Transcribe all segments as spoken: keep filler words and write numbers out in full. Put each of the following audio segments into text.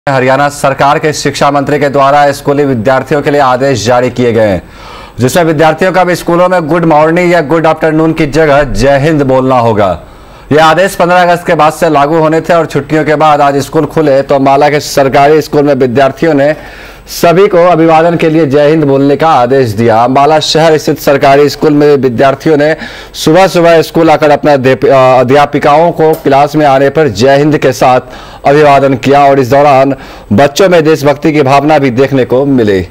हरियाणा सरकार के शिक्षा मंत्री के द्वारा स्कूली विद्यार्थियों के लिए आदेश जारी किए गए हैं, जिसमें विद्यार्थियों का भी स्कूलों में गुड मॉर्निंग या गुड आफ्टरनून की जगह जय हिंद बोलना होगा। यह आदेश पंद्रह अगस्त के बाद से लागू होने थे और छुट्टियों के बाद आज स्कूल खुले तो माला के सरकारी स्कूल में विद्यार्थियों ने सभी को अभिवादन के लिए जय हिंद बोलने का आदेश दिया। माला शहर स्थित सरकारी स्कूल में विद्यार्थियों ने सुबह सुबह स्कूल आकर अपने अध्यापिकाओं को क्लास में आने पर जय हिंद के साथ अभिवादन किया और इस दौरान बच्चों में देशभक्ति की भावना भी देखने को मिली।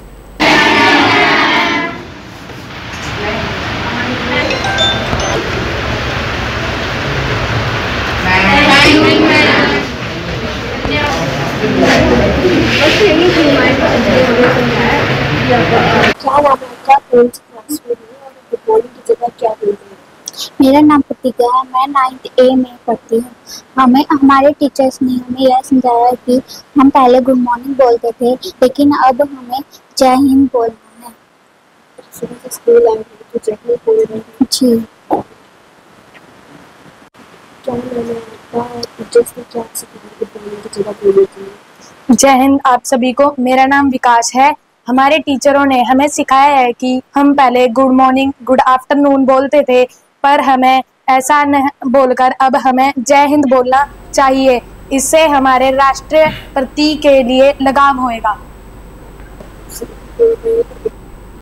मेरा नाम प्रतिज्ञा है। मैं नाइन्थ ए में पढ़ती हूँ। हमें हमारे टीचर्स ने हमें यह समझाया कि हम पहले गुड मॉर्निंग बोलते थे, लेकिन अब हमें जय हिंद बोलना है। सुबह स्कूल आए तो जय हिंद बोल रहे हैं। जी। क्या टीचर्स ने क्या सिखाया गुड मॉर्निंग की जगह बोलने के लिए? जय हिंद आप सभी को। मेरा नाम विकास है। हमारे टीचरों ने हमें सिखाया है कि हम पहले गुड मॉर्निंग गुड आफ्टरनून बोलते थे, पर हमें ऐसा न बोलकर अब हमें जय हिंद बोलना चाहिए। इससे हमारे राष्ट्रीय प्रतीक के लिए लगाव होएगा।